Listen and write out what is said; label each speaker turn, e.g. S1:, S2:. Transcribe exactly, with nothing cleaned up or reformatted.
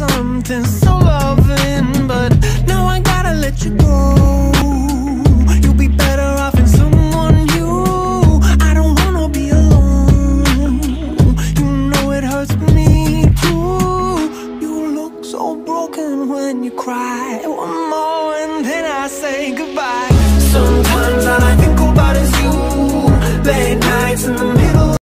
S1: something so loving, but now I gotta let you go. You'll be better off in someone new. I don't wanna be alone. You know it hurts me too. You look so broken when you cry. One more and then I say goodbye. Sometimes all I think about is you. Late nights in the